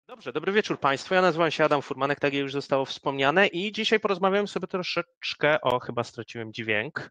Dobrze, dobry wieczór Państwu. Ja nazywam się Adam Furmanek, tak jak już zostało wspomniane i dzisiaj porozmawiamy sobie troszeczkę chyba straciłem dźwięk.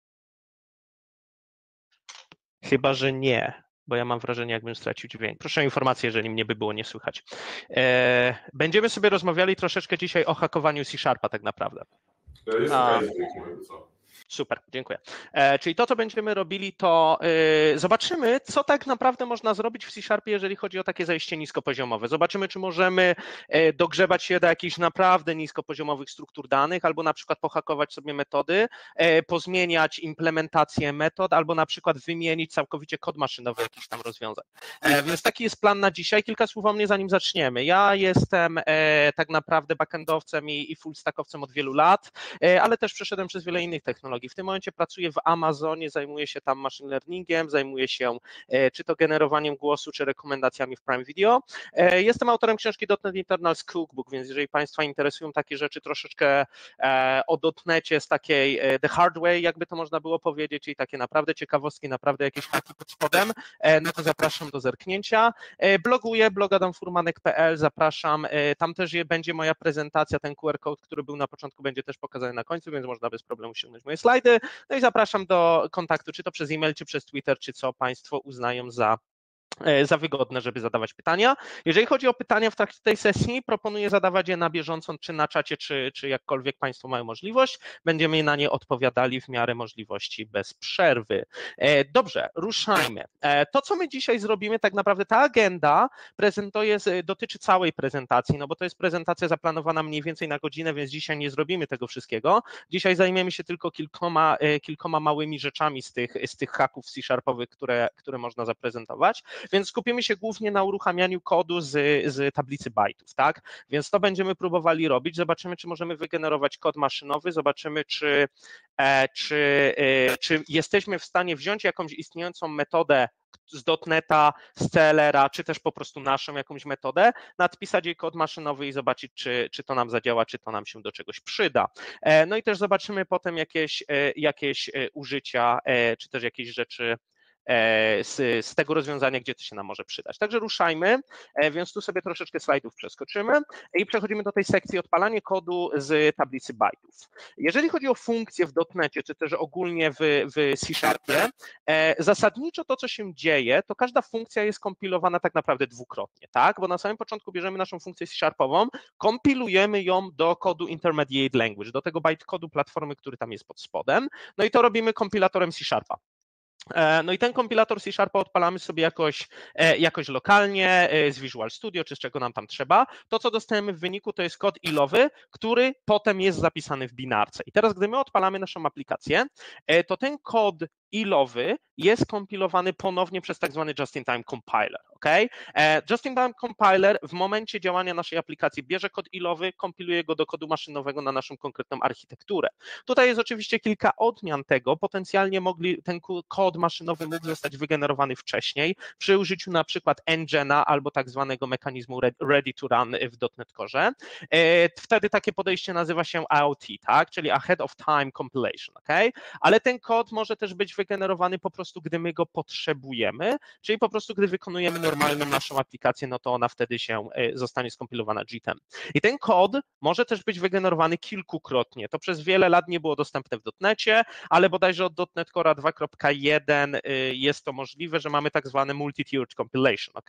Chyba, że nie, bo ja mam wrażenie, jakbym stracił dźwięk. Proszę o informację, jeżeli mnie by było nie słychać. Będziemy sobie rozmawiali troszeczkę dzisiaj o hakowaniu C-Sharpa tak naprawdę. Jest okej, co? Super, dziękuję. Czyli to, co będziemy robili, to zobaczymy, co tak naprawdę można zrobić w C-Sharpie, jeżeli chodzi o takie zejście niskopoziomowe. Zobaczymy, czy możemy dogrzebać się do jakichś naprawdę niskopoziomowych struktur danych, albo na przykład pohakować sobie metody, pozmieniać implementację metod, albo na przykład wymienić całkowicie kod maszynowy jakichś tam rozwiązań. Więc taki jest plan na dzisiaj. Kilka słów o mnie, zanim zaczniemy. Ja jestem tak naprawdę backendowcem i full stackowcem od wielu lat, ale też przeszedłem przez wiele innych technologii. W tym momencie pracuję w Amazonie, zajmuję się tam machine learningiem, zajmuję się czy to generowaniem głosu, czy rekomendacjami w Prime Video. Jestem autorem książki .NET Internals Cookbook, więc jeżeli Państwa interesują takie rzeczy troszeczkę o .NETcie z takiej the hard way, jakby to można było powiedzieć, czyli takie naprawdę ciekawostki, naprawdę jakieś haki pod spodem, no to zapraszam do zerknięcia. Bloguję, blogadamfurmanek.pl, zapraszam. Tam też będzie moja prezentacja, ten QR code, który był na początku, będzie też pokazany na końcu, więc można bez problemu ściągnąć moje slajdy. No i zapraszam do kontaktu, czy to przez e-mail, czy przez Twitter, czy co Państwo uznają za wygodne, żeby zadawać pytania. Jeżeli chodzi o pytania w trakcie tej sesji, proponuję zadawać je na bieżąco, czy na czacie, czy jakkolwiek Państwo mają możliwość. Będziemy na nie odpowiadali w miarę możliwości bez przerwy. Dobrze, ruszajmy. To, co my dzisiaj zrobimy, tak naprawdę ta agenda dotyczy całej prezentacji, no bo to jest prezentacja zaplanowana mniej więcej na godzinę, więc dzisiaj nie zrobimy tego wszystkiego. Dzisiaj zajmiemy się tylko kilkoma małymi rzeczami z tych haków C-sharpowych, które można zaprezentować. Więc skupimy się głównie na uruchamianiu kodu z tablicy bajtów, tak? Więc to będziemy próbowali robić. Zobaczymy, czy możemy wygenerować kod maszynowy, zobaczymy, czy jesteśmy w stanie wziąć jakąś istniejącą metodę z .NET-a, z CLR-a, czy też po prostu naszą jakąś metodę, nadpisać jej kod maszynowy i zobaczyć, czy to nam zadziała, czy to nam się do czegoś przyda. No i też zobaczymy potem jakieś użycia, czy też jakieś rzeczy z tego rozwiązania, gdzie to się nam może przydać. Także ruszajmy, więc tu sobie troszeczkę slajdów przeskoczymy i przechodzimy do tej sekcji odpalanie kodu z tablicy bajtów. Jeżeli chodzi o funkcje w .NETcie, czy też ogólnie w C-Sharpie, zasadniczo to, co się dzieje, to każda funkcja jest kompilowana tak naprawdę dwukrotnie, tak? Bo na samym początku bierzemy naszą funkcję C-Sharpową, kompilujemy ją do kodu Intermediate Language, do tego bytecodu platformy, który tam jest pod spodem, no i to robimy kompilatorem C-Sharpa. No i ten kompilator C-Sharpa odpalamy sobie jakoś lokalnie z Visual Studio, czy z czego nam tam trzeba. To, co dostajemy w wyniku, to jest kod ilowy, który potem jest zapisany w binarce. I teraz, gdy my odpalamy naszą aplikację, to ten kod ilowy jest kompilowany ponownie przez tak zwany Just-in-Time Compiler, ok? Just-in-Time Compiler w momencie działania naszej aplikacji bierze kod ilowy, kompiluje go do kodu maszynowego na naszą konkretną architekturę. Tutaj jest oczywiście kilka odmian tego, potencjalnie ten kod maszynowy mógł zostać wygenerowany wcześniej przy użyciu na przykład Engine'a albo tak zwanego mechanizmu Ready to Run w .NET Core. Wtedy takie podejście nazywa się AOT, tak? Czyli Ahead of Time Compilation, ok? Ale ten kod może też być wygenerowany po prostu, gdy my go potrzebujemy, czyli po prostu, gdy wykonujemy normalną naszą aplikację, no to ona wtedy zostanie skompilowana JIT-em. I ten kod może też być wygenerowany kilkukrotnie. To przez wiele lat nie było dostępne w .NETcie, ale bodajże od .NET Core 2.1 jest to możliwe, że mamy tak zwane multi-tiered compilation, ok?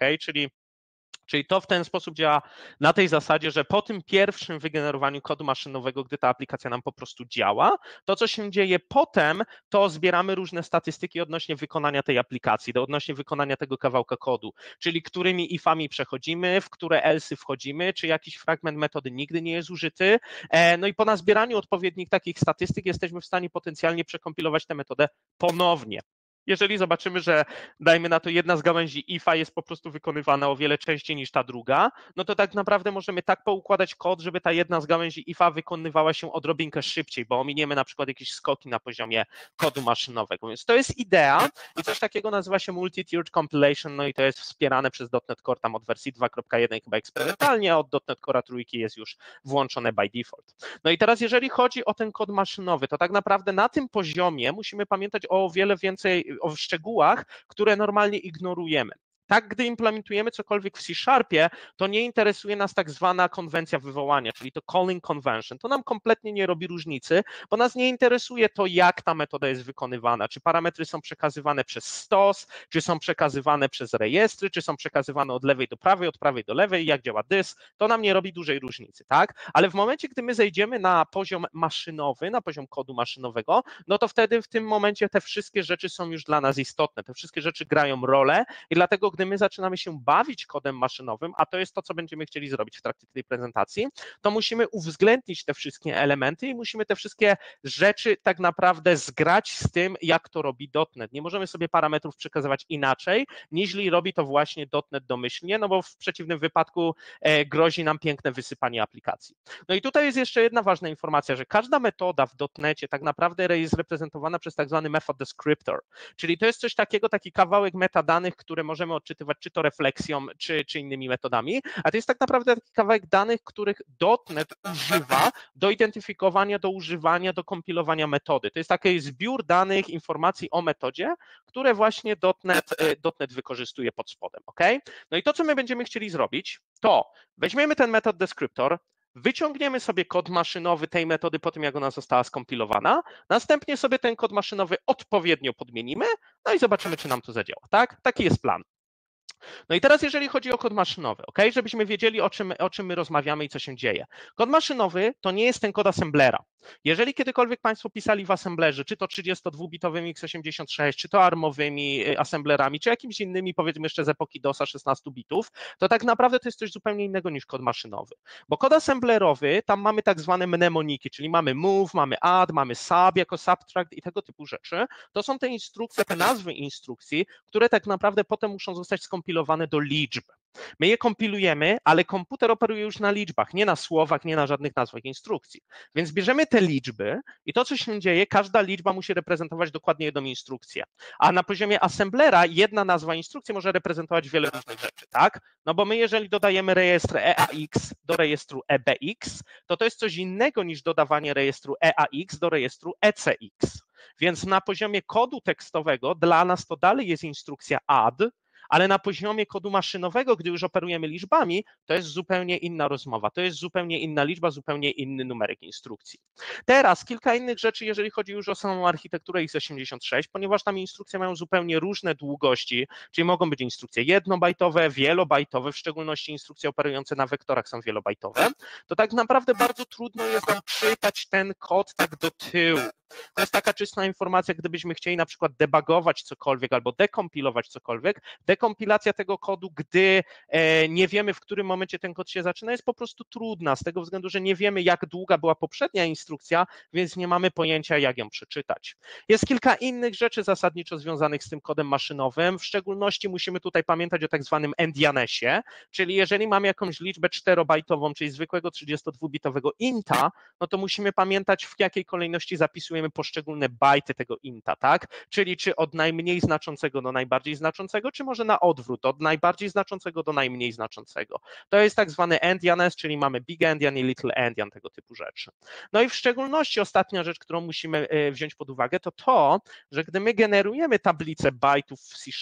Czyli to w ten sposób działa na tej zasadzie, że po tym pierwszym wygenerowaniu kodu maszynowego, gdy ta aplikacja nam po prostu działa, to co się dzieje potem, to zbieramy różne statystyki odnośnie wykonania tej aplikacji, odnośnie wykonania tego kawałka kodu, czyli którymi ifami przechodzimy, w które else'y wchodzimy, czy jakiś fragment metody nigdy nie jest użyty. No i po nazbieraniu odpowiednich takich statystyk jesteśmy w stanie potencjalnie przekompilować tę metodę ponownie. Jeżeli zobaczymy, że dajmy na to jedna z gałęzi IFA jest po prostu wykonywana o wiele częściej niż ta druga, no to tak naprawdę możemy tak poukładać kod, żeby ta jedna z gałęzi IFA wykonywała się odrobinkę szybciej, bo ominiemy na przykład jakieś skoki na poziomie kodu maszynowego. Więc to jest idea i coś takiego nazywa się multi-tiered compilation, no i to jest wspierane przez .NET Core tam od wersji 2.1 chyba eksperymentalnie, a od .NET Core 3 jest już włączone by default. No i teraz jeżeli chodzi o ten kod maszynowy, to tak naprawdę na tym poziomie musimy pamiętać o wiele więcej, o szczegółach, które normalnie ignorujemy. Tak, gdy implementujemy cokolwiek w C#, to nie interesuje nas tak zwana konwencja wywołania, czyli to calling convention. To nam kompletnie nie robi różnicy, bo nas nie interesuje to, jak ta metoda jest wykonywana, czy parametry są przekazywane przez stos, czy są przekazywane przez rejestry, czy są przekazywane od lewej do prawej, od prawej do lewej, jak działa dys, to nam nie robi dużej różnicy, tak? Ale w momencie, gdy my zejdziemy na poziom maszynowy, na poziom kodu maszynowego, no to wtedy w tym momencie te wszystkie rzeczy są już dla nas istotne, te wszystkie rzeczy grają rolę i dlatego, gdy my zaczynamy się bawić kodem maszynowym, a to jest to, co będziemy chcieli zrobić w trakcie tej prezentacji, to musimy uwzględnić te wszystkie elementy i musimy te wszystkie rzeczy tak naprawdę zgrać z tym, jak to robi .NET. Nie możemy sobie parametrów przekazywać inaczej, niż robi to właśnie .NET domyślnie, no bo w przeciwnym wypadku grozi nam piękne wysypanie aplikacji. No i tutaj jest jeszcze jedna ważna informacja, że każda metoda w .NETie tak naprawdę jest reprezentowana przez tak zwany method descriptor, czyli to jest coś takiego, taki kawałek metadanych, które możemy odczytywać czy to refleksją, czy innymi metodami, a to jest tak naprawdę taki kawałek danych, których .NET używa do identyfikowania, do używania, do kompilowania metody. To jest taki zbiór danych, informacji o metodzie, które właśnie .NET wykorzystuje pod spodem, ok? No i to, co my będziemy chcieli zrobić, to weźmiemy ten method descriptor, wyciągniemy sobie kod maszynowy tej metody po tym, jak ona została skompilowana, następnie sobie ten kod maszynowy odpowiednio podmienimy, no i zobaczymy, czy nam to zadziała, tak? Taki jest plan. No i teraz jeżeli chodzi o kod maszynowy, ok, żebyśmy wiedzieli, o czym my rozmawiamy i co się dzieje. Kod maszynowy to nie jest ten kod assemblera. Jeżeli kiedykolwiek Państwo pisali w assemblerze, czy to 32-bitowymi x86, czy to armowymi assemblerami, czy jakimiś innymi, powiedzmy jeszcze z epoki DOSa 16 bitów, to tak naprawdę to jest coś zupełnie innego niż kod maszynowy. Bo kod assemblerowy, tam mamy tak zwane mnemoniki, czyli mamy move, mamy add, mamy sub jako subtract i tego typu rzeczy. To są te instrukcje, te nazwy instrukcji, które tak naprawdę potem muszą zostać skompilowane do liczb. My je kompilujemy, ale komputer operuje już na liczbach, nie na słowach, nie na żadnych nazwach instrukcji. Więc bierzemy te liczby i to, co się dzieje, każda liczba musi reprezentować dokładnie jedną instrukcję. A na poziomie assemblera jedna nazwa instrukcji może reprezentować wiele różnych rzeczy, tak? No bo my jeżeli dodajemy rejestr EAX do rejestru EBX, to jest coś innego niż dodawanie rejestru EAX do rejestru ECX. Więc na poziomie kodu tekstowego dla nas to dalej jest instrukcja add, ale na poziomie kodu maszynowego, gdy już operujemy liczbami, to jest zupełnie inna rozmowa, to jest zupełnie inna liczba, zupełnie inny numerek instrukcji. Teraz kilka innych rzeczy, jeżeli chodzi już o samą architekturę x86, ponieważ tam instrukcje mają zupełnie różne długości, czyli mogą być instrukcje jednobajtowe, wielobajtowe, w szczególności instrukcje operujące na wektorach są wielobajtowe, to tak naprawdę bardzo trudno jest nam czytać ten kod tak do tyłu. To jest taka czysta informacja, gdybyśmy chcieli na przykład debugować cokolwiek albo dekompilować cokolwiek. Dekompilacja tego kodu, gdy nie wiemy, w którym momencie ten kod się zaczyna, jest po prostu trudna, z tego względu, że nie wiemy, jak długa była poprzednia instrukcja, więc nie mamy pojęcia, jak ją przeczytać. Jest kilka innych rzeczy zasadniczo związanych z tym kodem maszynowym, w szczególności musimy tutaj pamiętać o tak zwanym endianesie, czyli jeżeli mamy jakąś liczbę 4-bajtową, czyli zwykłego 32-bitowego inta, no to musimy pamiętać, w jakiej kolejności zapisujemy poszczególne bajty tego inta, tak? Czyli czy od najmniej znaczącego do najbardziej znaczącego, czy może na odwrót, od najbardziej znaczącego do najmniej znaczącego. To jest tak zwany endianes, czyli mamy big endian i little endian, tego typu rzeczy. No i w szczególności ostatnia rzecz, którą musimy wziąć pod uwagę, to, że gdy my generujemy tablicę bajtów w C#,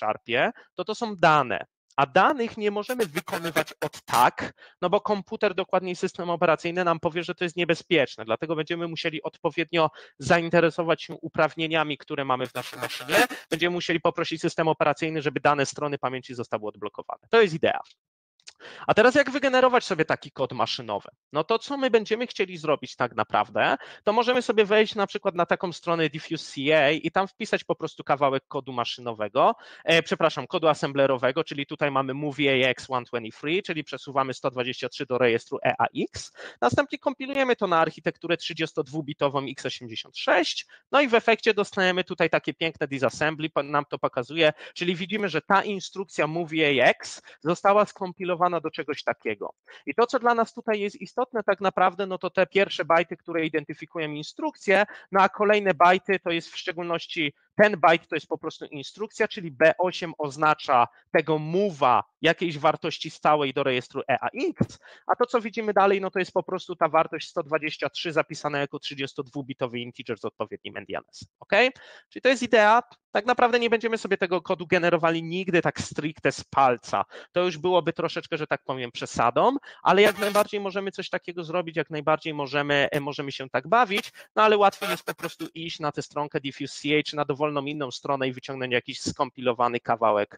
to są dane. A danych nie możemy wykonywać od tak, no bo komputer, dokładniej system operacyjny nam powie, że to jest niebezpieczne, dlatego będziemy musieli odpowiednio zainteresować się uprawnieniami, które mamy w naszej maszynie, będziemy musieli poprosić system operacyjny, żeby dane strony pamięci zostały odblokowane. To jest idea. A teraz jak wygenerować sobie taki kod maszynowy? No to co my będziemy chcieli zrobić tak naprawdę, to możemy sobie wejść na przykład na taką stronę Diffuse.ca i tam wpisać po prostu kawałek kodu maszynowego, kodu assemblerowego, czyli tutaj mamy MoveAX123, czyli przesuwamy 123 do rejestru EAX, następnie kompilujemy to na architekturę 32-bitową x86, no i w efekcie dostajemy tutaj takie piękne disassembly, nam to pokazuje, czyli widzimy, że ta instrukcja MoveAX została skompilowana do czegoś takiego. I to, co dla nas tutaj jest istotne tak naprawdę, no to te pierwsze bajty, które identyfikują instrukcję, no a kolejne bajty to jest w szczególności Ten byte to jest po prostu instrukcja, czyli B8 oznacza tego move'a jakiejś wartości stałej do rejestru EAX, a to, co widzimy dalej, no to jest po prostu ta wartość 123 zapisana jako 32-bitowy integer z odpowiednim endianesem, ok? Czyli to jest idea, tak naprawdę nie będziemy sobie tego kodu generowali nigdy tak stricte z palca. To już byłoby troszeczkę, że tak powiem, przesadą, ale jak najbardziej możemy coś takiego zrobić, jak najbardziej możemy się tak bawić, no ale łatwiej jest po prostu iść na tę stronkę diffuse.ch, na dowolną inną stronę i wyciągnąć jakiś skompilowany kawałek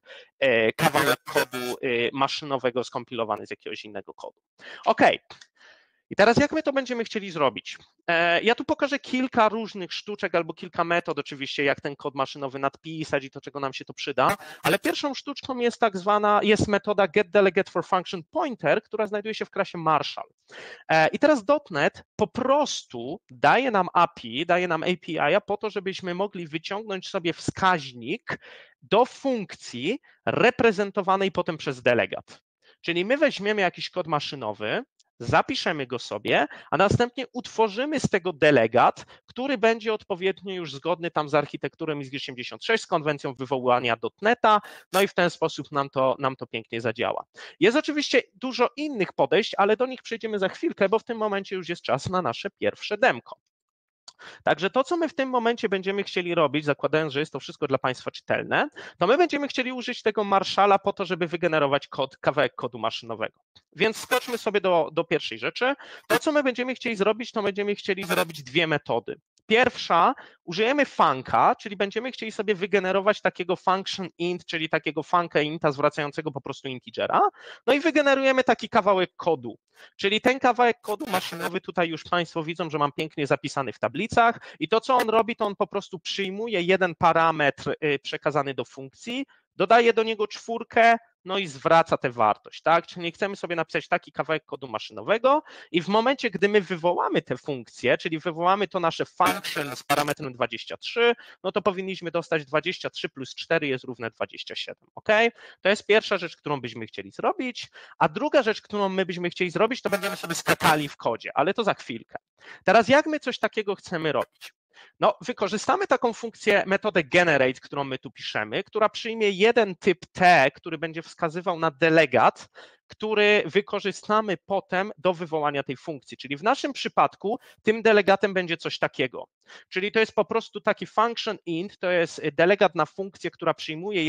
kodu maszynowego skompilowany z jakiegoś innego kodu. Ok. I teraz jak my to będziemy chcieli zrobić? Ja tu pokażę kilka różnych sztuczek albo kilka metod oczywiście, jak ten kod maszynowy nadpisać i to, czego nam się to przyda, ale pierwszą sztuczką jest metoda getDelegateForFunctionPointer, która znajduje się w klasie Marshall. I teraz .NET po prostu daje nam API po to, żebyśmy mogli wyciągnąć sobie wskaźnik do funkcji reprezentowanej potem przez delegat. Czyli my weźmiemy jakiś kod maszynowy, zapiszemy go sobie, a następnie utworzymy z tego delegat, który będzie odpowiednio już zgodny tam z architekturą x86, z konwencją wywołania .NET-a, no i w ten sposób nam to pięknie zadziała. Jest oczywiście dużo innych podejść, ale do nich przejdziemy za chwilkę, bo w tym momencie już jest czas na nasze pierwsze demko. Także to, co my w tym momencie będziemy chcieli robić, zakładając, że jest to wszystko dla Państwa czytelne, to my będziemy chcieli użyć tego Marshalla po to, żeby wygenerować kawałek kodu maszynowego. Więc skoczmy sobie do pierwszej rzeczy. To, co my będziemy chcieli zrobić, to będziemy chcieli zrobić dwie metody. Pierwsza, użyjemy funka, czyli będziemy chcieli sobie wygenerować takiego function int, czyli takiego funka inta zwracającego po prostu integera, no i wygenerujemy taki kawałek kodu. Czyli ten kawałek kodu maszynowy, tutaj już Państwo widzą, że mam pięknie zapisany w tablicach i to, co on robi, to on po prostu przyjmuje jeden parametr przekazany do funkcji, dodaje do niego czwórkę, no i zwraca tę wartość, tak? Czyli chcemy sobie napisać taki kawałek kodu maszynowego i w momencie, gdy my wywołamy tę funkcję, czyli wywołamy to nasze function z parametrem 23, no to powinniśmy dostać 23 plus 4 jest równe 27, ok? To jest pierwsza rzecz, którą byśmy chcieli zrobić, a druga rzecz, którą my byśmy chcieli zrobić, to będziemy sobie skakali w kodzie, ale to za chwilkę. Teraz jak my coś takiego chcemy robić? No, wykorzystamy taką funkcję, metodę generate, którą my tu piszemy, która przyjmie jeden typ T, który będzie wskazywał na delegat, który wykorzystamy potem do wywołania tej funkcji. Czyli w naszym przypadku tym delegatem będzie coś takiego. Czyli to jest po prostu taki function int, to jest delegat na funkcję, która przyjmuje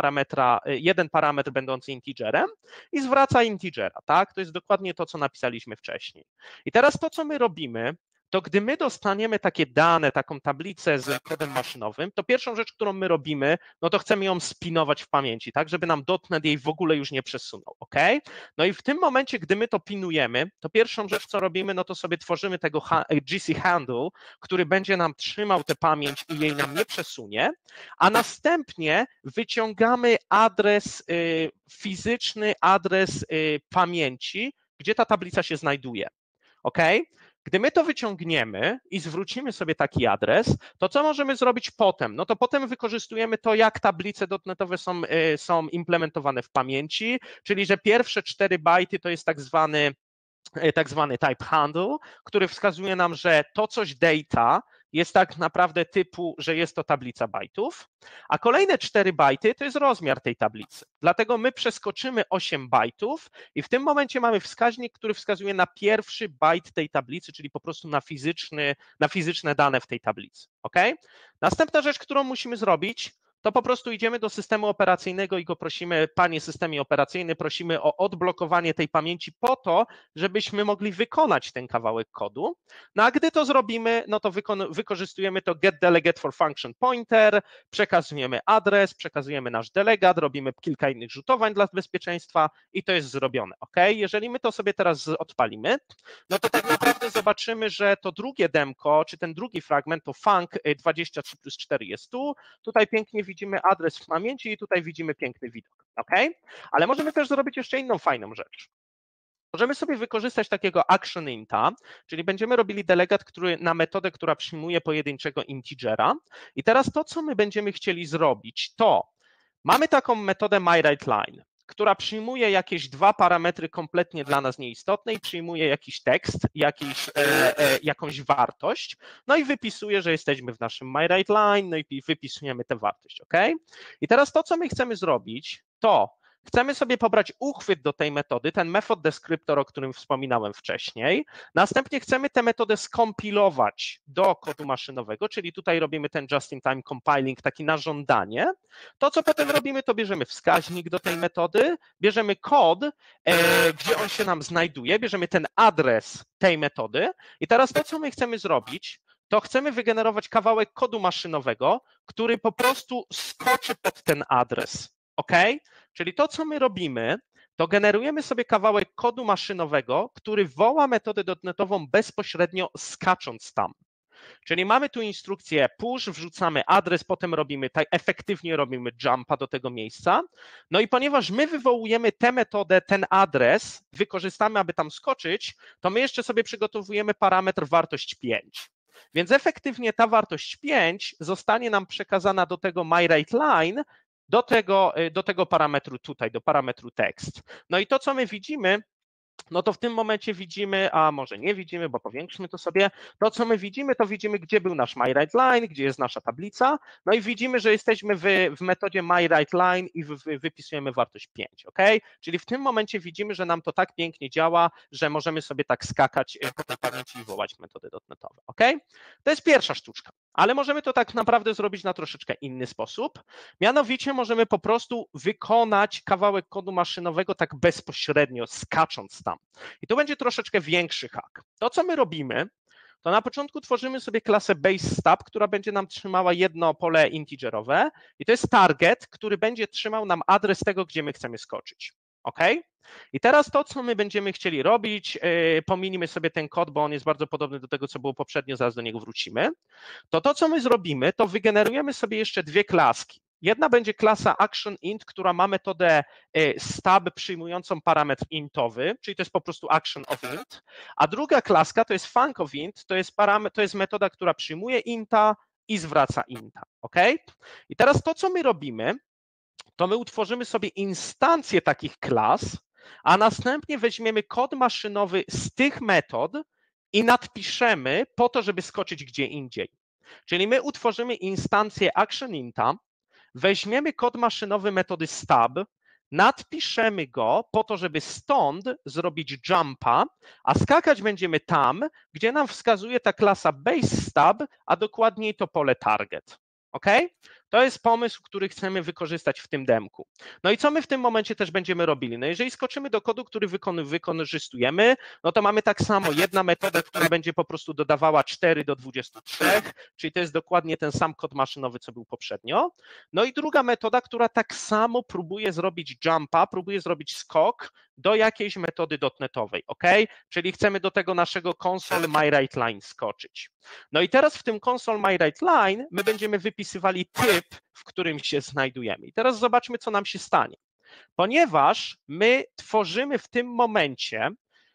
jeden parametr będący integerem i zwraca integera, tak? To jest dokładnie to, co napisaliśmy wcześniej. I teraz to, co my robimy, to gdy my dostaniemy takie dane, taką tablicę z kodem maszynowym, to pierwszą rzecz, którą my robimy, no to chcemy ją spinować w pamięci, tak, żeby nam .NET jej w ogóle już nie przesunął, ok? No i w tym momencie, gdy my to pinujemy, to pierwszą rzecz, co robimy, no to sobie tworzymy tego GC handle, który będzie nam trzymał tę pamięć i jej nam nie przesunie, a następnie wyciągamy fizyczny adres pamięci, gdzie ta tablica się znajduje, ok? Gdy my to wyciągniemy i zwrócimy sobie taki adres, to co możemy zrobić potem? No to potem wykorzystujemy to, jak tablice .NET-owe są implementowane w pamięci, czyli że pierwsze 4 bajty to jest tak zwany type handle, który wskazuje nam, że to coś data jest tak naprawdę typu, że jest to tablica bajtów, a kolejne 4 bajty to jest rozmiar tej tablicy. Dlatego my przeskoczymy 8 bajtów i w tym momencie mamy wskaźnik, który wskazuje na pierwszy bajt tej tablicy, czyli po prostu na fizyczne dane w tej tablicy. Okay? Następna rzecz, którą musimy zrobić, to po prostu idziemy do systemu operacyjnego i go prosimy, panie systemie operacyjny, prosimy o odblokowanie tej pamięci po to, żebyśmy mogli wykonać ten kawałek kodu. No a gdy to zrobimy, no to wykorzystujemy to getDelegateForFunctionPointer, przekazujemy adres, przekazujemy nasz delegat, robimy kilka innych rzutowań dla bezpieczeństwa i to jest zrobione, ok? Jeżeli my to sobie teraz odpalimy, no to tak naprawdę zobaczymy, że to drugie demko, czy ten drugi fragment, to func 23 plus 4 jest tu, tutaj pięknie widzimy adres w pamięci i tutaj widzimy piękny widok, ok? Ale możemy też zrobić jeszcze inną fajną rzecz. Możemy sobie wykorzystać takiego action inta, czyli będziemy robili delegat, na metodę, która przyjmuje pojedynczego integera i teraz to, co my będziemy chcieli zrobić, to mamy taką metodę myWriteLine, która przyjmuje jakieś dwa parametry kompletnie dla nas nieistotne i przyjmuje jakiś tekst, jakąś wartość, no i wypisuje, że jesteśmy w naszym myWriteLine, no i wypisujemy tę wartość, ok? I teraz to, co my chcemy zrobić, to chcemy sobie pobrać uchwyt do tej metody, ten method descriptor, o którym wspominałem wcześniej. Następnie chcemy tę metodę skompilować do kodu maszynowego, czyli tutaj robimy ten just-in-time compiling, taki na żądanie. To, co potem robimy, to bierzemy wskaźnik do tej metody, bierzemy kod, gdzie on się nam znajduje, bierzemy ten adres tej metody i teraz to, co my chcemy zrobić, to chcemy wygenerować kawałek kodu maszynowego, który po prostu skoczy pod ten adres, ok? Czyli to, co my robimy, to generujemy sobie kawałek kodu maszynowego, który woła metodę dotnetową bezpośrednio skacząc tam. Czyli mamy tu instrukcję push, wrzucamy adres, potem robimy, tak efektywnie robimy jumpa do tego miejsca. No i ponieważ my wywołujemy tę metodę, ten adres, wykorzystamy, aby tam skoczyć, to my jeszcze sobie przygotowujemy parametr wartość 5. Więc efektywnie ta wartość 5 zostanie nam przekazana do tego myWriteLine, do tego parametru tutaj, do parametru text. No i to, co my widzimy, no to w tym momencie widzimy, a może nie widzimy, bo powiększmy to sobie, to co my widzimy, to widzimy, gdzie był nasz myWriteLine, gdzie jest nasza tablica, no i widzimy, że jesteśmy w metodzie myWriteLine i wypisujemy wartość 5, ok? Czyli w tym momencie widzimy, że nam to tak pięknie działa, że możemy sobie tak skakać po tej pamięci i wołać metody dotnetowe, ok? To jest pierwsza sztuczka, ale możemy to tak naprawdę zrobić na troszeczkę inny sposób, mianowicie możemy po prostu wykonać kawałek kodu maszynowego tak bezpośrednio, skacząc tam. I tu będzie troszeczkę większy hak. To, co my robimy, to na początku tworzymy sobie klasę baseStab, która będzie nam trzymała jedno pole integerowe i to jest target, który będzie trzymał nam adres tego, gdzie my chcemy skoczyć. OK? I teraz to, co my będziemy chcieli robić, pominimy sobie ten kod, bo on jest bardzo podobny do tego, co było poprzednio, zaraz do niego wrócimy. To, co my zrobimy, to wygenerujemy sobie jeszcze dwie klaski. Jedna będzie klasa ActionInt, która ma metodę stab przyjmującą parametr intowy, czyli to jest po prostu ActionOfInt, a druga klaska to jest FuncOfInt, to jest metoda, która przyjmuje inta i zwraca inta. OK? I teraz to, co my robimy, to my utworzymy sobie instancję takich klas, a następnie weźmiemy kod maszynowy z tych metod i nadpiszemy po to, żeby skoczyć gdzie indziej. Czyli my utworzymy instancję ActionInta, weźmiemy kod maszynowy metody stab, nadpiszemy go po to, żeby stąd zrobić jumpa, a skakać będziemy tam, gdzie nam wskazuje ta klasa baseStab, a dokładniej to pole target. OK? To jest pomysł, który chcemy wykorzystać w tym demku. No i co my w tym momencie też będziemy robili? No jeżeli skoczymy do kodu, który wykorzystujemy, no to mamy tak samo jedna metoda, która będzie po prostu dodawała 4 do 23, czyli to jest dokładnie ten sam kod maszynowy, co był poprzednio. No i druga metoda, która tak samo próbuje zrobić jumpa, próbuje zrobić skok do jakiejś metody dotnetowej, OK? Czyli chcemy do tego naszego console myWriteLine skoczyć. No i teraz w tym console myWriteLine my będziemy wypisywali typ, w którym się znajdujemy. I teraz zobaczmy, co nam się stanie. Ponieważ my tworzymy w tym momencie,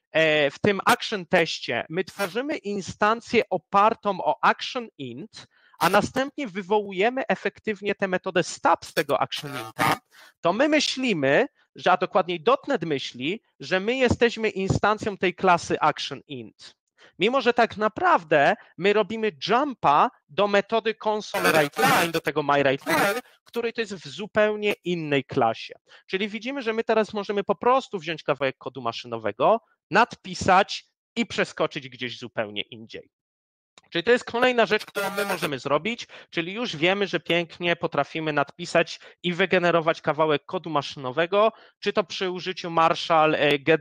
w tym action teście, my tworzymy instancję opartą o ActionInt, a następnie wywołujemy efektywnie tę metodę stab z tego ActionInta, to my myślimy, a dokładniej .NET myśli, że my jesteśmy instancją tej klasy ActionInt. Mimo że tak naprawdę my robimy jumpa do metody consoleWriteLine, do tego myWriteLine, który to jest w zupełnie innej klasie. Czyli widzimy, że my teraz możemy po prostu wziąć kawałek kodu maszynowego, nadpisać i przeskoczyć gdzieś zupełnie indziej. Czyli to jest kolejna rzecz, którą my możemy zrobić, czyli już wiemy, że pięknie potrafimy nadpisać i wygenerować kawałek kodu maszynowego, czy to przy użyciu Marshall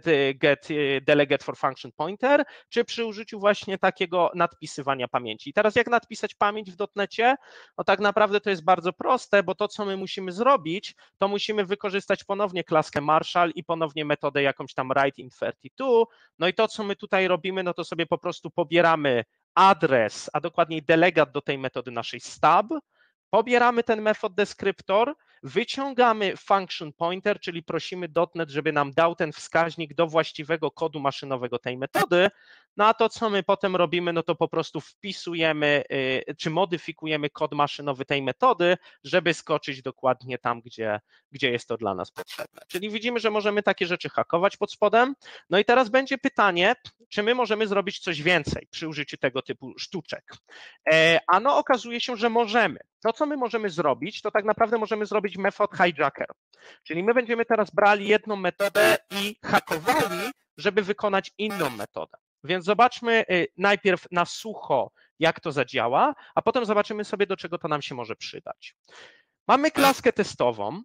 get delegate for function pointer, czy przy użyciu właśnie takiego nadpisywania pamięci. I teraz jak nadpisać pamięć w .NETcie? No tak naprawdę to jest bardzo proste, bo to, co my musimy zrobić, to musimy wykorzystać ponownie klaskę Marshall i ponownie metodę jakąś tam writeInt32. No i to, co my tutaj robimy, no to sobie po prostu pobieramy adres, a dokładniej delegat do tej metody naszej stab, pobieramy ten method descriptor, wyciągamy function pointer, czyli prosimy .NET, żeby nam dał ten wskaźnik do właściwego kodu maszynowego tej metody, no a to, co my potem robimy, no to po prostu wpisujemy, czy modyfikujemy kod maszynowy tej metody, żeby skoczyć dokładnie tam, gdzie jest to dla nas potrzebne. Czyli widzimy, że możemy takie rzeczy hakować pod spodem. No i teraz będzie pytanie, czy my możemy zrobić coś więcej przy użyciu tego typu sztuczek. Ano okazuje się, że możemy. To, co my możemy zrobić, to tak naprawdę możemy zrobić method hijacker. Czyli my będziemy teraz brali jedną metodę i hakowali, żeby wykonać inną metodę. Więc zobaczmy najpierw na sucho, jak to zadziała, a potem zobaczymy sobie, do czego to nam się może przydać. Mamy klaskę testową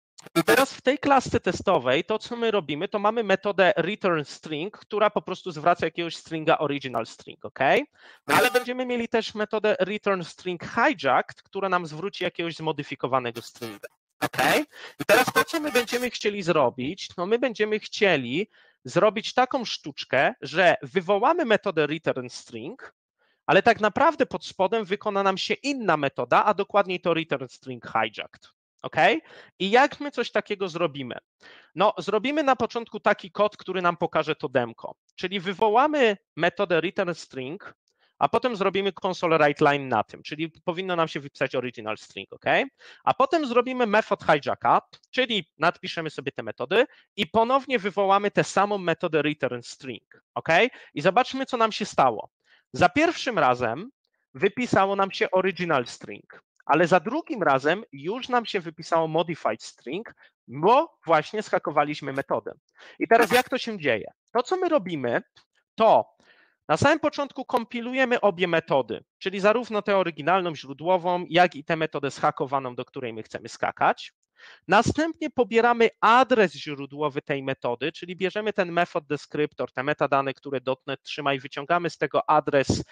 i teraz w tej klasce testowej to, co my robimy, to mamy metodę return string, która po prostu zwraca jakiegoś stringa original string, ok? No ale będziemy mieli też metodę return string hijacked, która nam zwróci jakiegoś zmodyfikowanego stringa. OK? I teraz to, co my będziemy chcieli zrobić, no my będziemy chcieli zrobić taką sztuczkę, że wywołamy metodę return string, ale tak naprawdę pod spodem wykona nam się inna metoda, a dokładniej to return string hijacked. OK? I jak my coś takiego zrobimy? No, zrobimy na początku taki kod, który nam pokaże to demko, czyli wywołamy metodę return string, a potem zrobimy console write line na tym, czyli powinno nam się wypisać original string, ok? A potem zrobimy method hijacka, czyli nadpiszemy sobie te metody i ponownie wywołamy tę samą metodę return string, ok? I zobaczmy, co nam się stało. Za pierwszym razem wypisało nam się original string, ale za drugim razem już nam się wypisało modified string, bo właśnie zhakowaliśmy metodę. I teraz jak to się dzieje? To, co my robimy, to na samym początku kompilujemy obie metody, czyli zarówno tę oryginalną, źródłową, jak i tę metodę zhakowaną, do której my chcemy skakać. Następnie pobieramy adres źródłowy tej metody, czyli bierzemy ten method descriptor, te metadane, które .NET trzyma i wyciągamy z tego adres,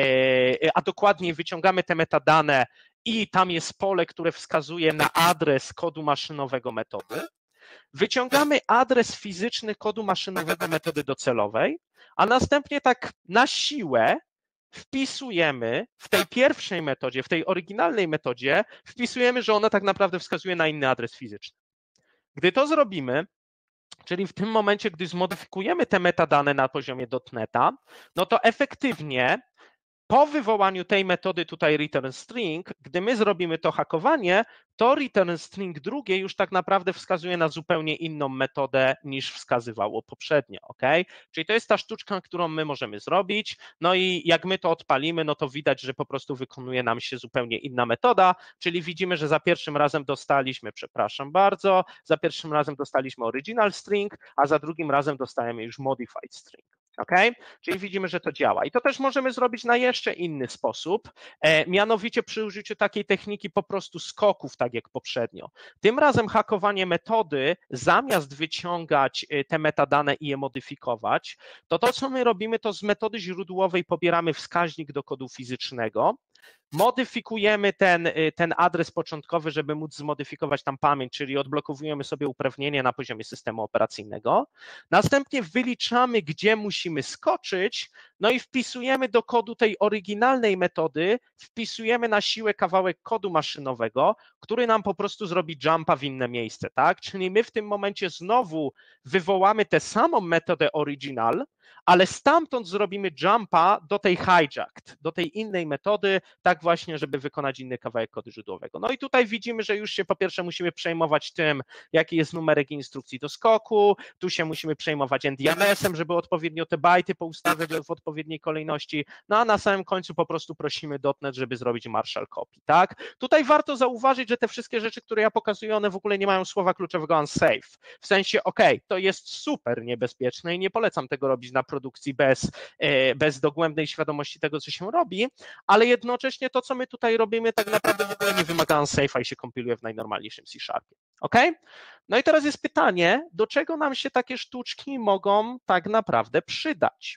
a dokładniej wyciągamy te metadane i tam jest pole, które wskazuje na adres kodu maszynowego metody. Wyciągamy adres fizyczny kodu maszynowego metody docelowej, a następnie tak na siłę wpisujemy w tej pierwszej metodzie, w tej oryginalnej metodzie, wpisujemy, że ona tak naprawdę wskazuje na inny adres fizyczny. Gdy to zrobimy, czyli w tym momencie, gdy zmodyfikujemy te metadane na poziomie .NET-a, no to efektywnie po wywołaniu tej metody tutaj return string, gdy my zrobimy to hakowanie, to return string drugie już tak naprawdę wskazuje na zupełnie inną metodę niż wskazywało poprzednio, ok? Czyli to jest ta sztuczka, którą my możemy zrobić, no i jak my to odpalimy, no to widać, że po prostu wykonuje nam się zupełnie inna metoda, czyli widzimy, że za pierwszym razem dostaliśmy, przepraszam bardzo, za pierwszym razem dostaliśmy original string, a za drugim razem dostajemy już modified string. OK? Czyli widzimy, że to działa. I to też możemy zrobić na jeszcze inny sposób, mianowicie przy użyciu takiej techniki po prostu skoków, tak jak poprzednio. Tym razem hakowanie metody, zamiast wyciągać te metadane i je modyfikować, to co my robimy, to z metody źródłowej pobieramy wskaźnik do kodu fizycznego, modyfikujemy ten adres początkowy, żeby móc zmodyfikować tam pamięć, czyli odblokowujemy sobie uprawnienie na poziomie systemu operacyjnego. Następnie wyliczamy, gdzie musimy skoczyć, no i wpisujemy do kodu tej oryginalnej metody, wpisujemy na siłę kawałek kodu maszynowego, który nam po prostu zrobi jumpa w inne miejsce, tak? Czyli my w tym momencie znowu wywołamy tę samą metodę original, ale stamtąd zrobimy jumpa do tej hijacked, do tej innej metody, tak właśnie, żeby wykonać inny kawałek kodu źródłowego. No i tutaj widzimy, że już się po pierwsze musimy przejmować tym, jaki jest numerek instrukcji do skoku, tu się musimy przejmować NDMS-em, żeby odpowiednio te bajty poustawiać w odpowiedniej kolejności, no a na samym końcu po prostu prosimy .NET, żeby zrobić Marshall copy, tak? Tutaj warto zauważyć, że te wszystkie rzeczy, które ja pokazuję, one w ogóle nie mają słowa kluczowego unsafe, w sensie to jest super niebezpieczne i nie polecam tego robić na produkcji bez dogłębnej świadomości tego, co się robi, ale jednocześnie to, co my tutaj robimy, tak naprawdę w ogóle nie wymaga unsafe'a i się kompiluje w najnormalniejszym C#. OK? No i teraz jest pytanie, do czego nam się takie sztuczki mogą tak naprawdę przydać?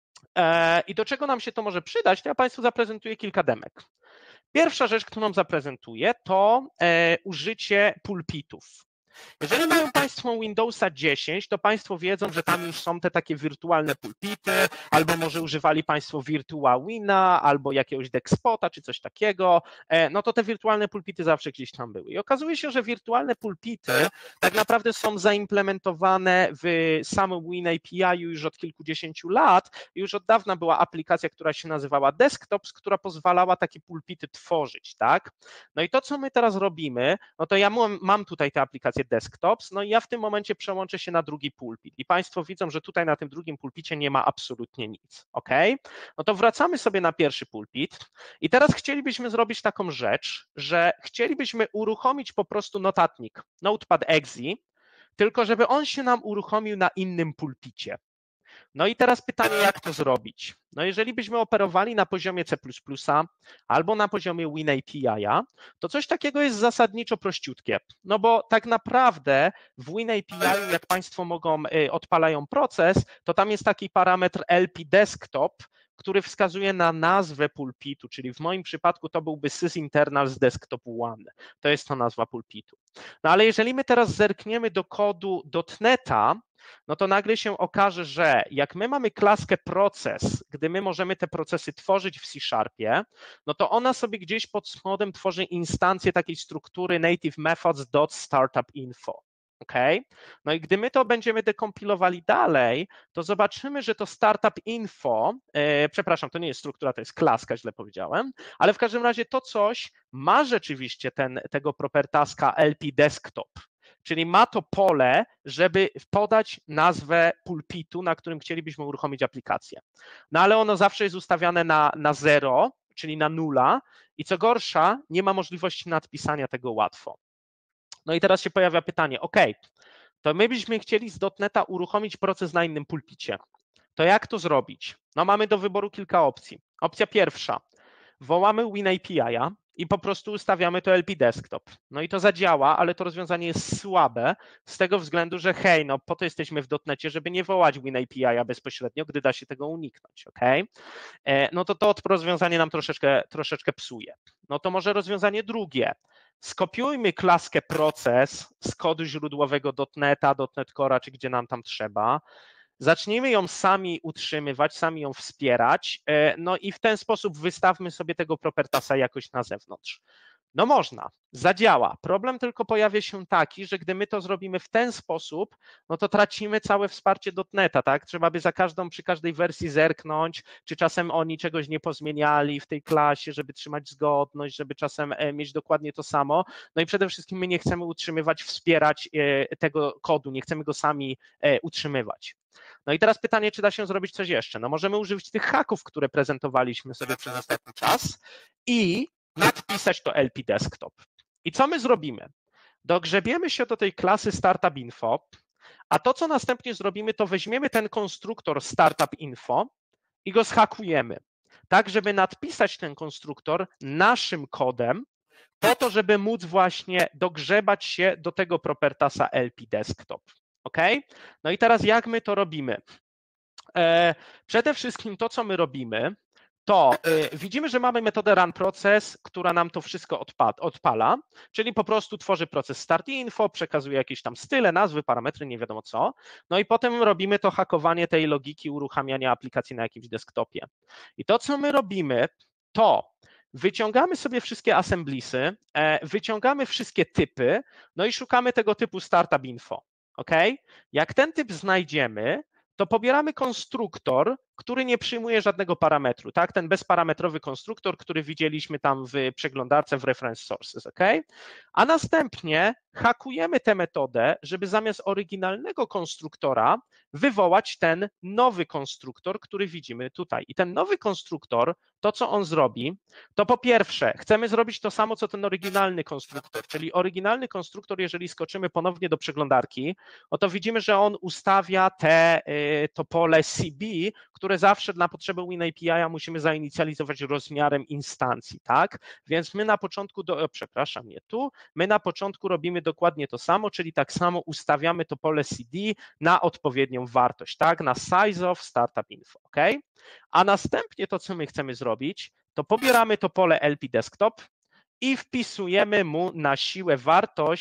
I do czego nam się to może przydać, to ja Państwu zaprezentuję kilka demek. Pierwsza rzecz, którą zaprezentuję, to użycie pulpitów. Jeżeli mają Państwo Windowsa 10, to Państwo wiedzą, że tam już są te takie wirtualne pulpity, albo może używali Państwo VirtuaWina, albo jakiegoś Dexpota, czy coś takiego, no to te wirtualne pulpity zawsze gdzieś tam były. I okazuje się, że wirtualne pulpity tak naprawdę są zaimplementowane w samym WinAPI już od kilkudziesięciu lat. Już od dawna była aplikacja, która się nazywała Desktops, która pozwalała takie pulpity tworzyć, tak? No i to, co my teraz robimy, no to ja mam tutaj tę aplikację Desktops, no i ja w tym momencie przełączę się na drugi pulpit i Państwo widzą, że tutaj na tym drugim pulpicie nie ma absolutnie nic, ok? No to wracamy sobie na pierwszy pulpit i teraz chcielibyśmy zrobić taką rzecz, że chcielibyśmy uruchomić po prostu notatnik, Notepad.exe, tylko żeby on się nam uruchomił na innym pulpicie. No i teraz pytanie, jak to zrobić? No jeżeli byśmy operowali na poziomie C++ albo na poziomie WinAPI, to coś takiego jest zasadniczo prościutkie, no bo tak naprawdę w WinAPI, jak Państwo odpalają proces, to tam jest taki parametr LP Desktop, który wskazuje na nazwę pulpitu, czyli w moim przypadku to byłby sysinternals desktop 1. To jest to nazwa pulpitu. No ale jeżeli my teraz zerkniemy do kodu .NETA, no to nagle się okaże, że jak my mamy klaskę proces, gdy my możemy te procesy tworzyć w C#, no to ona sobie gdzieś pod spodem tworzy instancję takiej struktury native methods.startupinfo. Okay? No i gdy my to będziemy dekompilowali dalej, to zobaczymy, że to startup info, przepraszam, to nie jest struktura, to jest klaska, źle powiedziałem, ale w każdym razie to coś ma rzeczywiście tego propertaska LP Desktop, czyli ma to pole, żeby podać nazwę pulpitu, na którym chcielibyśmy uruchomić aplikację. No ale ono zawsze jest ustawiane na 0, czyli na 0 i co gorsza, nie ma możliwości nadpisania tego łatwo. No i teraz się pojawia pytanie, ok, to my byśmy chcieli z .NETA uruchomić proces na innym pulpicie. To jak to zrobić? No mamy do wyboru kilka opcji. Opcja pierwsza, wołamy WinAPI i po prostu ustawiamy to LP Desktop. No i to zadziała, ale to rozwiązanie jest słabe z tego względu, że hej, no po to jesteśmy w .NETcie, żeby nie wołać WinAPI bezpośrednio, gdy da się tego uniknąć, ok? No to rozwiązanie nam troszeczkę psuje. No to może rozwiązanie drugie. Skopiujmy klaskę proces z kodu źródłowego .NETA, .NET Core'a, czy gdzie nam tam trzeba. Zacznijmy ją sami utrzymywać, sami ją wspierać, no i w ten sposób wystawmy sobie tego propertasa jakoś na zewnątrz. No można, zadziała. Problem tylko pojawia się taki, że gdy my to zrobimy w ten sposób, no to tracimy całe wsparcie .NETA, tak? Trzeba by przy każdej wersji zerknąć, czy czasem oni czegoś nie pozmieniali w tej klasie, żeby trzymać zgodność, żeby czasem mieć dokładnie to samo. No i przede wszystkim my nie chcemy wspierać tego kodu, nie chcemy go sami utrzymywać. No i teraz pytanie, czy da się zrobić coś jeszcze? No możemy użyć tych haków, które prezentowaliśmy sobie przez ostatni czas i nadpisać to LP Desktop. I co my zrobimy? Dogrzebiemy się do tej klasy startupinfo, a to, co następnie zrobimy, to weźmiemy ten konstruktor startupinfo i go zhakujemy, tak żeby nadpisać ten konstruktor naszym kodem, po to, żeby móc właśnie dogrzebać się do tego propertasa LP Desktop. Ok? No i teraz jak my to robimy? Przede wszystkim to, co my robimy, to widzimy, że mamy metodę runProces, która nam to wszystko odpala, czyli po prostu tworzy proces startInfo, przekazuje jakieś tam style, nazwy, parametry, nie wiadomo co. No i potem robimy to hakowanie tej logiki uruchamiania aplikacji na jakimś desktopie. I to, co my robimy, to wyciągamy sobie wszystkie assembliesy, wyciągamy wszystkie typy, no i szukamy tego typu startupinfo. Ok? Jak ten typ znajdziemy, to pobieramy konstruktor, który nie przyjmuje żadnego parametru, tak? Ten bezparametrowy konstruktor, który widzieliśmy tam w przeglądarce w reference sources, ok? A następnie hakujemy tę metodę, żeby zamiast oryginalnego konstruktora wywołać ten nowy konstruktor, który widzimy tutaj. I ten nowy konstruktor, to co on zrobi, to po pierwsze chcemy zrobić to samo, co ten oryginalny konstruktor, czyli oryginalny konstruktor, jeżeli skoczymy ponownie do przeglądarki, no to widzimy, że on ustawia to pole CB, które zawsze na potrzeby WinAPI musimy zainicjalizować rozmiarem instancji, tak? Więc my na początku, przepraszam, nie tu, my na początku robimy dokładnie to samo, czyli tak samo ustawiamy to pole CD na odpowiednią wartość, tak? Na size of startupinfo, ok? A następnie to, co my chcemy zrobić, to pobieramy to pole LP Desktop i wpisujemy mu na siłę wartość,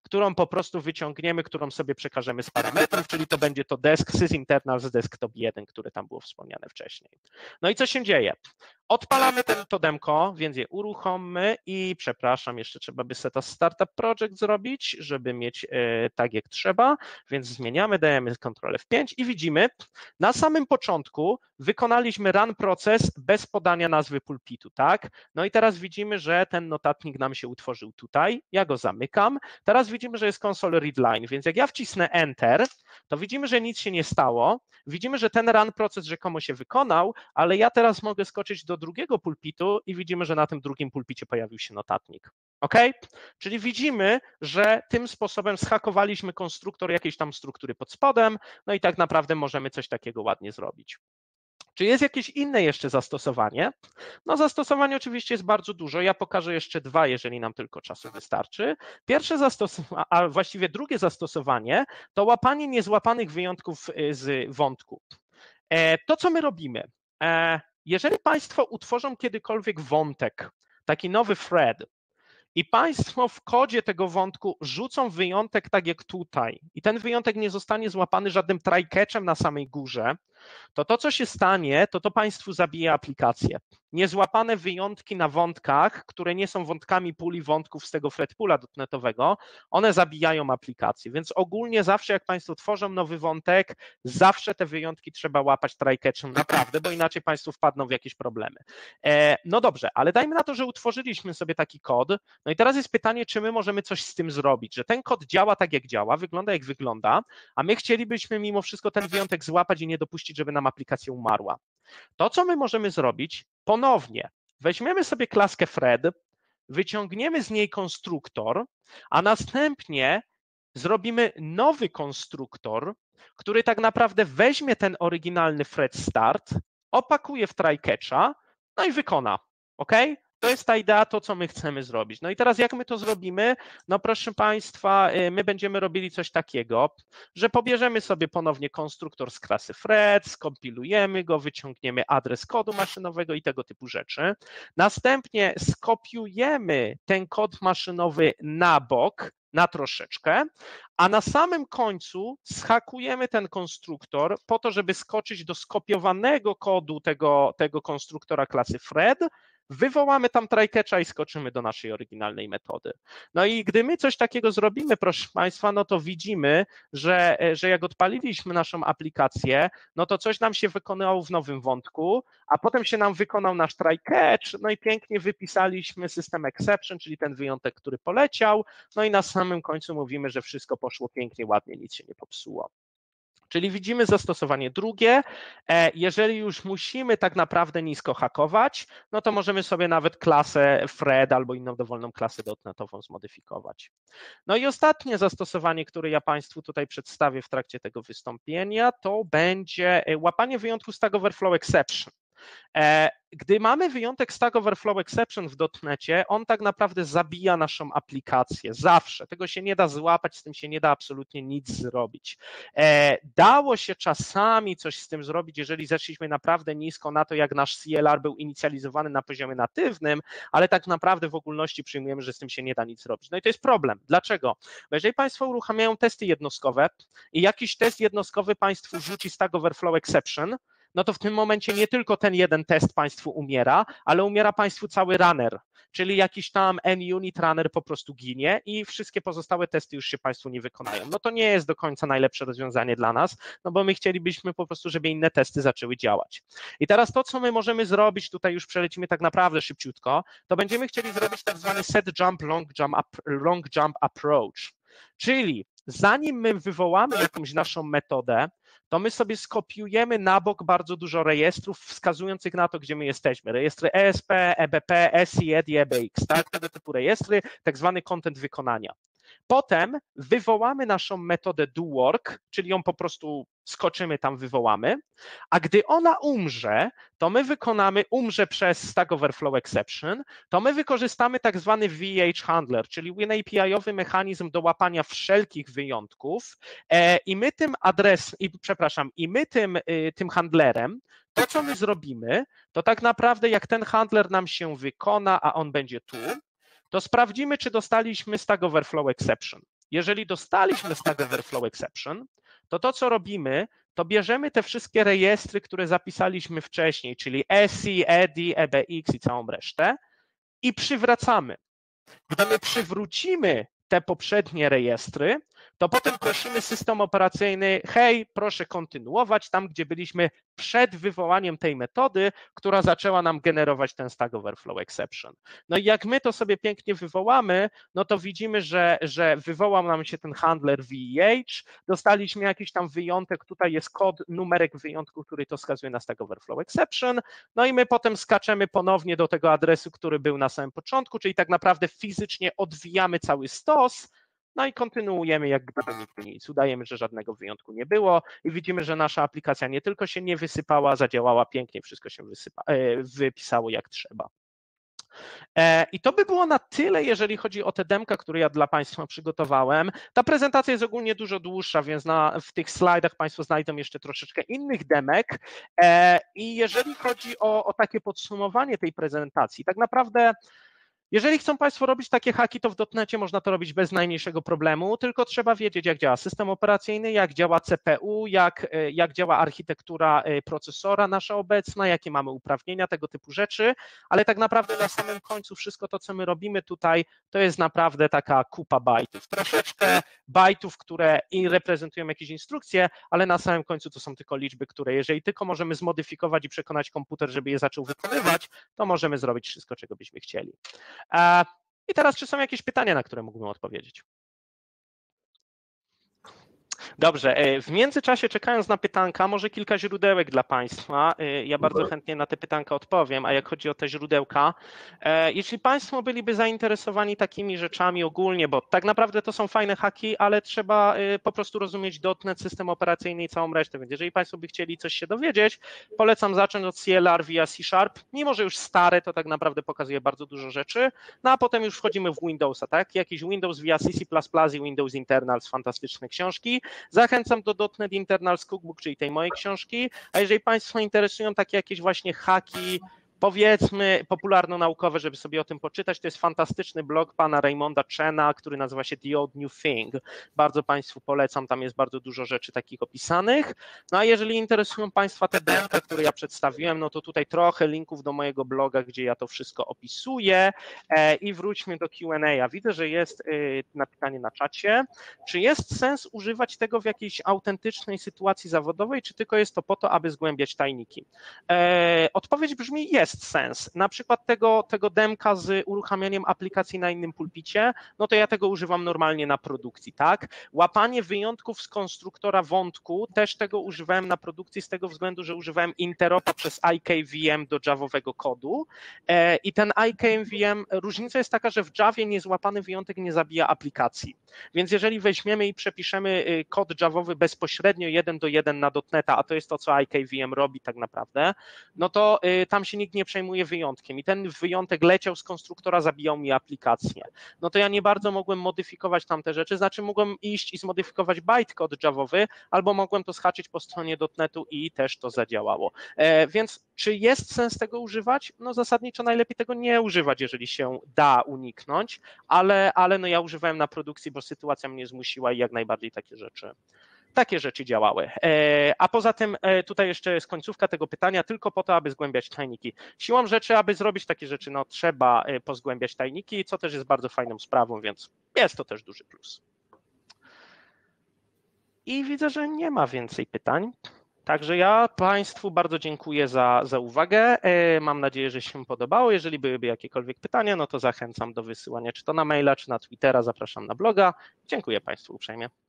którą po prostu wyciągniemy, którą sobie przekażemy z parametrów, czyli to będzie to desk sysinternal z desktop 1, które tam było wspomniane wcześniej. No i co się dzieje? Odpalamy to demko, więc je uruchommy i przepraszam, jeszcze trzeba by seta startup project zrobić, żeby mieć tak jak trzeba, więc zmieniamy, dajemy Ctrl F5 i widzimy, na samym początku wykonaliśmy run proces bez podania nazwy pulpitu, tak? No i teraz widzimy, że ten notatnik nam się utworzył tutaj, ja go zamykam, teraz widzimy, że jest console readline, więc jak ja wcisnę Enter, to widzimy, że nic się nie stało, widzimy, że ten run proces rzekomo się wykonał, ale ja teraz mogę skoczyć do drugiego pulpitu i widzimy, że na tym drugim pulpicie pojawił się notatnik. OK? Czyli widzimy, że tym sposobem zhakowaliśmy konstruktor jakiejś tam struktury pod spodem, no i tak naprawdę możemy coś takiego ładnie zrobić. Czy jest jakieś inne jeszcze zastosowanie? No zastosowań oczywiście jest bardzo dużo, ja pokażę jeszcze dwa, jeżeli nam tylko czasu wystarczy. Pierwsze zastosowanie, a właściwie drugie zastosowanie, to łapanie niezłapanych wyjątków z wątku. To, co my robimy, jeżeli Państwo utworzą kiedykolwiek wątek, taki nowy thread, i Państwo w kodzie tego wątku rzucą wyjątek tak jak tutaj i ten wyjątek nie zostanie złapany żadnym try-catchem na samej górze, to co się stanie, to Państwu zabije aplikację. Niezłapane wyjątki na wątkach, które nie są wątkami puli wątków z tego thread poola dotnetowego, one zabijają aplikację, więc ogólnie zawsze jak Państwo tworzą nowy wątek, zawsze te wyjątki trzeba łapać try-catchem naprawdę, bo inaczej Państwo wpadną w jakieś problemy. No dobrze, ale dajmy na to, że utworzyliśmy sobie taki kod, no i teraz jest pytanie, czy my możemy coś z tym zrobić, że ten kod działa tak jak działa, wygląda jak wygląda, a my chcielibyśmy mimo wszystko ten wyjątek złapać i nie dopuścić, żeby nam aplikacja umarła. To, co my możemy zrobić, ponownie weźmiemy sobie klaskę thread, wyciągniemy z niej konstruktor, a następnie zrobimy nowy konstruktor, który tak naprawdę weźmie ten oryginalny thread start, opakuje w try-catcha, no i wykona. OK? To jest ta idea, to co my chcemy zrobić. No i teraz jak my to zrobimy? No proszę Państwa, my będziemy robili coś takiego, że pobierzemy sobie ponownie konstruktor z klasy thread, skompilujemy go, wyciągniemy adres kodu maszynowego i tego typu rzeczy. Następnie skopiujemy ten kod maszynowy na bok, na troszeczkę, a na samym końcu zhakujemy ten konstruktor po to, żeby skoczyć do skopiowanego kodu tego konstruktora klasy thread, wywołamy tam try-catcha i skoczymy do naszej oryginalnej metody. No i gdy my coś takiego zrobimy, proszę Państwa, no to widzimy, że jak odpaliliśmy naszą aplikację, no to coś nam się wykonało w nowym wątku, a potem się nam wykonał nasz try-catch, no i pięknie wypisaliśmy system exception, czyli ten wyjątek, który poleciał, no i na samym końcu mówimy, że wszystko poszło pięknie, ładnie, nic się nie popsuło. Czyli widzimy zastosowanie drugie, jeżeli już musimy tak naprawdę nisko hakować, no to możemy sobie nawet klasę thread albo inną dowolną klasę dotnetową zmodyfikować. No i ostatnie zastosowanie, które ja Państwu tutaj przedstawię w trakcie tego wystąpienia, to będzie łapanie wyjątku Stack Overflow Exception. Gdy mamy wyjątek Stack Overflow Exception w dotnecie, on tak naprawdę zabija naszą aplikację, zawsze. Tego się nie da złapać, z tym się nie da absolutnie nic zrobić. Dało się czasami coś z tym zrobić, jeżeli zeszliśmy naprawdę nisko na to, jak nasz CLR był inicjalizowany na poziomie natywnym, ale tak naprawdę w ogólności przyjmujemy, że z tym się nie da nic zrobić. No i to jest problem. Dlaczego? Bo jeżeli Państwo uruchamiają testy jednostkowe i jakiś test jednostkowy Państwu rzuci Stack Overflow Exception, no to w tym momencie nie tylko ten jeden test Państwu umiera, ale umiera Państwu cały runner, czyli jakiś tam NUnit runner po prostu ginie i wszystkie pozostałe testy już się Państwu nie wykonają. No to nie jest do końca najlepsze rozwiązanie dla nas, no bo my chcielibyśmy po prostu, żeby inne testy zaczęły działać. I teraz to, co my możemy zrobić, tutaj już przelecimy tak naprawdę szybciutko, to będziemy chcieli zrobić tak zwany set jump, long jump approach, czyli zanim my wywołamy jakąś naszą metodę, to my sobie skopiujemy na bok bardzo dużo rejestrów wskazujących na to, gdzie my jesteśmy. Rejestry ESP, EBP, SI, EDI, EBX, tak? Tego typu rejestry, tak zwany content wykonania. Potem wywołamy naszą metodę doWork, czyli ją po prostu skoczymy tam, wywołamy, a gdy ona umrze, to my umrze przez Stack Overflow Exception, to my wykorzystamy tak zwany VH Handler, czyli WinAPI-owy mechanizm do łapania wszelkich wyjątków i my tym handlerem, to co my zrobimy, to tak naprawdę jak ten handler nam się wykona, a on będzie tu, to sprawdzimy, czy dostaliśmy Stack Overflow Exception. jeżeli dostaliśmy Stack Overflow Exception, to co robimy, to bierzemy te wszystkie rejestry, które zapisaliśmy wcześniej, czyli ESI, EDI, EBX i całą resztę i przywracamy. Gdy my przywrócimy te poprzednie rejestry, to potem prosimy system operacyjny, hej, proszę kontynuować tam, gdzie byliśmy przed wywołaniem tej metody, która zaczęła nam generować ten Stack Overflow Exception. No i jak my to sobie pięknie wywołamy, no to widzimy, że wywołał nam się ten handler VEH, dostaliśmy jakiś tam wyjątek, tutaj jest kod, numerek wyjątku, który to wskazuje na Stack Overflow Exception, no i my potem skaczemy ponownie do tego adresu, który był na samym początku, czyli tak naprawdę fizycznie odwijamy cały stos, no i kontynuujemy jak gdyby nic. Udajemy, że żadnego wyjątku nie było i widzimy, że nasza aplikacja nie tylko się nie wysypała, zadziałała pięknie, wszystko się wypisało jak trzeba. I to by było na tyle, jeżeli chodzi o te demka, które ja dla Państwa przygotowałem. Ta prezentacja jest ogólnie dużo dłuższa, więc w tych slajdach Państwo znajdą jeszcze troszeczkę innych demek. I jeżeli chodzi o takie podsumowanie tej prezentacji, tak naprawdę jeżeli chcą Państwo robić takie haki, to w dotnecie można to robić bez najmniejszego problemu, tylko trzeba wiedzieć, jak działa system operacyjny, jak działa CPU, jak działa architektura procesora nasza obecna, jakie mamy uprawnienia, tego typu rzeczy, ale tak naprawdę na samym końcu wszystko to, co my robimy tutaj, to jest naprawdę taka kupa bajtów. Troszeczkę bajtów, które reprezentują jakieś instrukcje, ale na samym końcu to są tylko liczby, które jeżeli tylko możemy zmodyfikować i przekonać komputer, żeby je zaczął wykonywać, to możemy zrobić wszystko, czego byśmy chcieli. I teraz, czy są jakieś pytania, na które mógłbym odpowiedzieć? Dobrze, w międzyczasie czekając na pytanka, może kilka źródełek dla Państwa. Ja bardzo chętnie na te pytanka odpowiem, a jak chodzi o te źródełka, jeśli Państwo byliby zainteresowani takimi rzeczami ogólnie, bo tak naprawdę to są fajne haki, ale trzeba po prostu rozumieć .NET, system operacyjny i całą resztę, więc jeżeli Państwo by chcieli coś się dowiedzieć, polecam zacząć od CLR via C#, mimo że już stare, to tak naprawdę pokazuje bardzo dużo rzeczy, no a potem już wchodzimy w Windowsa, tak? Jakiś Windows via C++ i Windows Internals, fantastyczne książki. Zachęcam do .NET Internals Cookbook, czyli tej mojej książki, a jeżeli Państwa interesują takie jakieś właśnie haki, powiedzmy popularno-naukowe, żeby sobie o tym poczytać, to jest fantastyczny blog pana Raymonda Chena, który nazywa się The Old New Thing. Bardzo Państwu polecam, tam jest bardzo dużo rzeczy takich opisanych. No a jeżeli interesują Państwa te demka, które ja przedstawiłem, no to tutaj trochę linków do mojego bloga, gdzie ja to wszystko opisuję i wróćmy do Q&A. Widzę, że jest pytanie na czacie. Czy jest sens używać tego w jakiejś autentycznej sytuacji zawodowej, czy tylko jest to po to, aby zgłębiać tajniki? Odpowiedź brzmi jest sens. Na przykład tego demka z uruchamianiem aplikacji na innym pulpicie, no to ja tego używam normalnie na produkcji, tak? Łapanie wyjątków z konstruktora wątku, też tego używałem na produkcji z tego względu, że używałem interopa przez IKVM do javowego kodu i ten IKVM, różnica jest taka, że w Javie niezłapany wyjątek nie zabija aplikacji, więc jeżeli weźmiemy i przepiszemy kod javowy bezpośrednio 1:1 na .NETA, a to jest to, co IKVM robi tak naprawdę, no to tam się nikt nie przejmuje wyjątkiem i ten wyjątek leciał z konstruktora, zabijał mi aplikację. No to ja nie bardzo mogłem modyfikować tamte rzeczy, znaczy mogłem iść i zmodyfikować bytecode javowy, albo mogłem to schaczyć po stronie .NET-u i też to zadziałało. Więc czy jest sens tego używać? No zasadniczo najlepiej tego nie używać, jeżeli się da uniknąć, ale no ja używałem na produkcji, bo sytuacja mnie zmusiła i jak najbardziej takie rzeczy działały. A poza tym tutaj jeszcze jest końcówka tego pytania, tylko po to, aby zgłębiać tajniki. Siłą rzeczy, aby zrobić takie rzeczy, no trzeba pozgłębiać tajniki, co też jest bardzo fajną sprawą, więc jest to też duży plus. I widzę, że nie ma więcej pytań. Także ja Państwu bardzo dziękuję za uwagę. Mam nadzieję, że się podobało. Jeżeli byłyby jakiekolwiek pytania, no to zachęcam do wysyłania czy to na maila, czy na Twittera, zapraszam na bloga. Dziękuję Państwu uprzejmie.